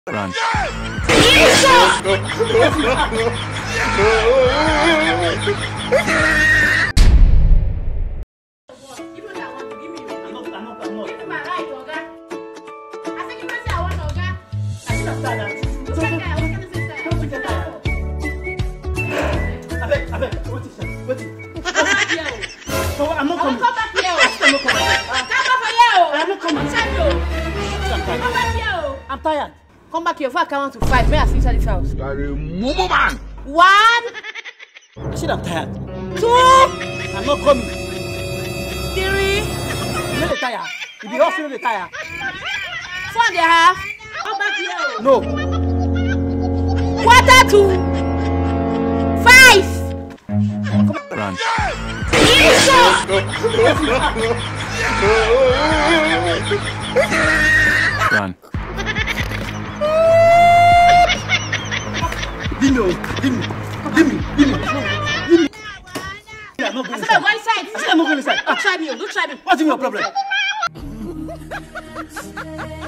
Run. I'm not coming. Come back here. I'm not coming. I'm tired. Come back here before I count to 5. May I see inside this house? You are a mumu man. 1. I said I'm tired. 2. I'm not coming. 3. You know the tire. You be also the tire. 4.5. Come back here. No. 4.25. 5. Run. Run. Give me. I'm not going I said, inside. go inside. I said I'm not going inside. Don't try me. Don't try me. What's your problem?